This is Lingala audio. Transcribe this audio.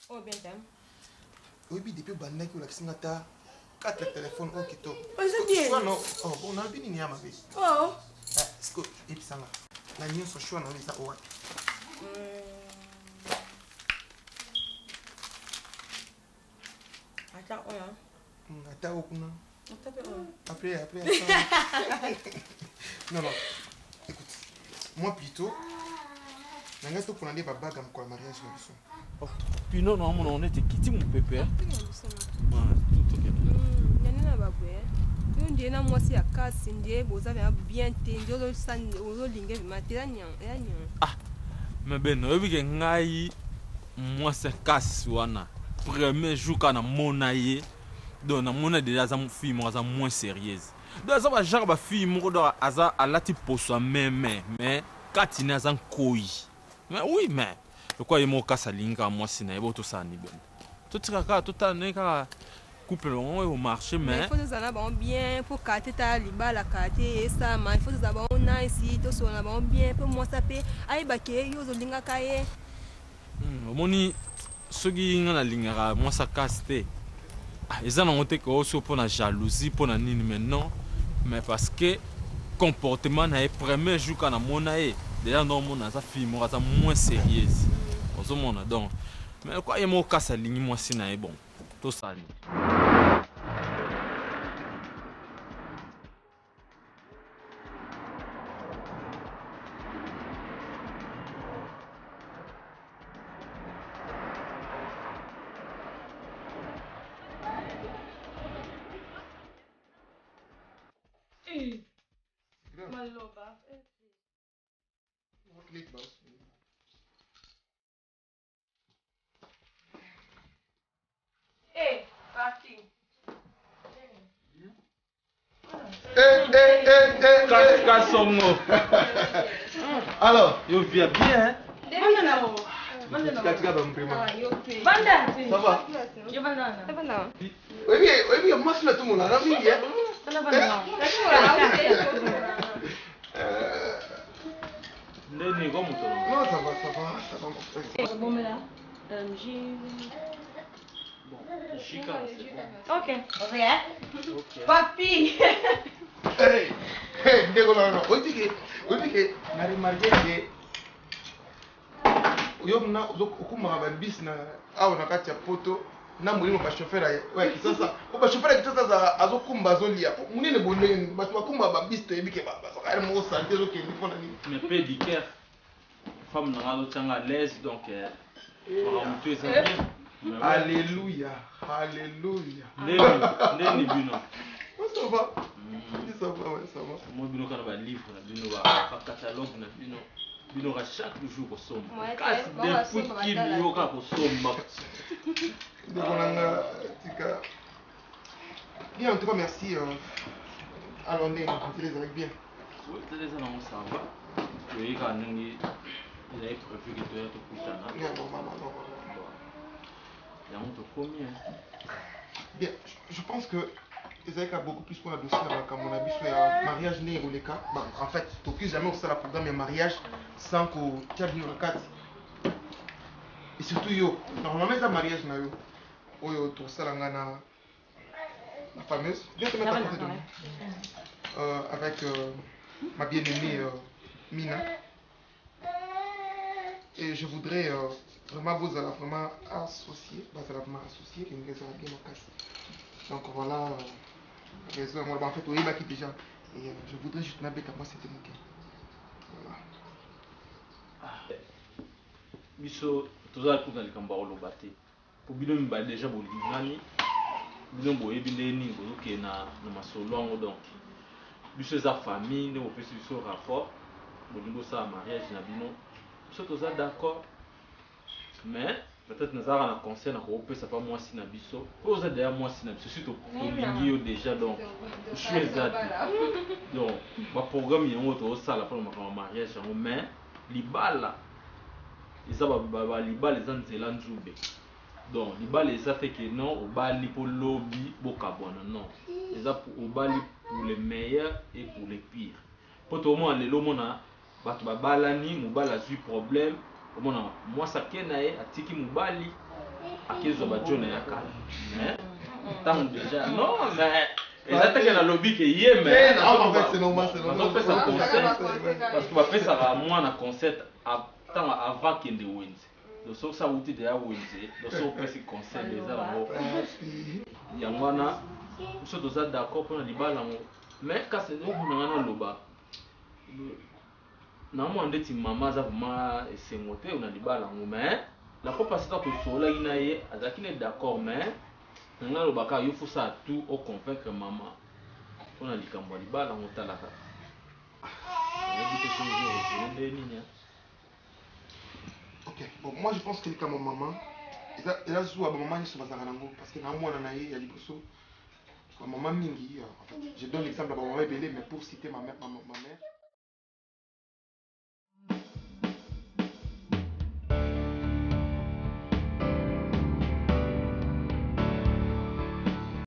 Oh, bien, t'aimes. Oui, depuis Banda qui a 4 téléphones au Kito. Oh, bon, on a bien une yama. Oh. Est-ce que il s'en va? La nuit, son choix, on a ça. Attends, Attends, après. Non, écoute, moi plutôt, je vais te prendre des bagues pour le mariage. Puis non, on était quitté mon pépé. Ah, mais ben, moi c'est casse wana. Premier jour quand on a donc on a déjà une fille moins sérieuse. Donc ça va genre ba fille mo do aza alati poso mais quand il a un koi. Mais oui mais pourquoi il mo kasa linga moi sina ebo to ça ni ben. Tout ça tout ta neka couple on au marché mais il faut que ça va bien pour carter ta liba la carter et ça mais il faut que ça va nice to so na va bien pour moi ça peut ai baké yo zo linga kaye. Moni soki nga na lingaka moi ça casse te. Ils ont noté que aussi pour la jalousie pour la nini mais non mais parce que comportement na premier jour quand on a déjà non mon ça fille moi ça moins sérieuse aux monde donc mais quoi il m'a cassé ligne moi si na bon tout ça ni Alors, yo vient bien oui, moi je suis tout le monde là, non, ça va. Bon, mais là, ok, papi. Hey, non. Oui, que na remarqué que yo na okuma ba bis na awa na kati ya poto na mulimo ba chauffeur ya kisasa. Ko ba chauffeur ya kisasa za azokumba azolia. Munene bonene ba bakumba ba bis to ebike ba ka mo santé zo ke ndifona ni. mais pédicure femme na lo tanga à l'aise donc Alléluia. Neni bino Ça va. Ça va. Moi bino kana ba livre na bino ba catalogue na bino ka chaque jour ko somba kasi depuis qu'il yo ka ko somba donc on a tika bien en tout cas merci alors on est avec bien oui c'est ça non ça va oui quand ngi il a prévu que tu aies tout kutana non il y a un peu combien bien je pense que Ezek a beaucoup plus pour la dossier comme on a vu sur le mariage né ou les cas. En fait, tu n'as jamais aussi la programme de mariage sans que tu aies le cadre. Et surtout, normalement, c'est un mariage. Tu as la fameuse. Viens te mettre à côté de moi. Avec ma bien-aimée Mina. Et je voudrais vraiment vous vraiment associer. Vous allez vraiment associer. Et nous allons bien au casse. Donc voilà. Raison, moi, en fait, oui, qui déjà. Et je voudrais juste m'habiter à moi, c'était mon cas. Voilà. Biso, tout ça, tout dans le cambar au lobaté. Pour bien me battre déjà, pour l'Ignani, bien pour éviter ni pour que na ma solongo donc. Biso sa famille, nous peut sur rapport. Pour nous ça mariage na bino. Biso tout ça d'accord. Mais peut-être nous avons un conseil na ko ça pas moi si na biso. Pour ça derrière moi si na biso surtout pour l'ingio déjà donc. Je suis exact. Donc, ma programme est en autre salle pour le mariage mais libala ils ont libala les anzela nzube. Donc libala ça fait que non au bali pour lobby bokabona non. Ils ont au bali pour les meilleurs et pour les pires. Pour tout le monde les lomona batu babalani mubala a eu problème. Moi ça kenae atiki mubali akezo bajo na ya kala mais tant déjà non mais ezataka na lobby ke ye mais en fait c'est normal bazopesa conseil parce que bapesaka mwana conseil ntango avant kende wenze donc soki sauti deya wenze donc soki opesi conseil eza yango yango wana biso toza d'accord mpona libala yango mais kasi omonanga naloba naomona ndeti mama aza vraimen esengo te na libala yango mais la fois passée ntango tosololaki na ye azalaki ne d'accord mais nanga alobaka yo fosala tout oconvaincre mama mpona likambo ya libala yango otalaka oyebi te soki ozorefele nde nini. Ok, bon, moi je pense que les maman, il a joué à maman sur Bazarango parce que dans moi, il y a des personnes, maman mingi, je donne l'exemple à maman Bélé, mais pour citer ma mère.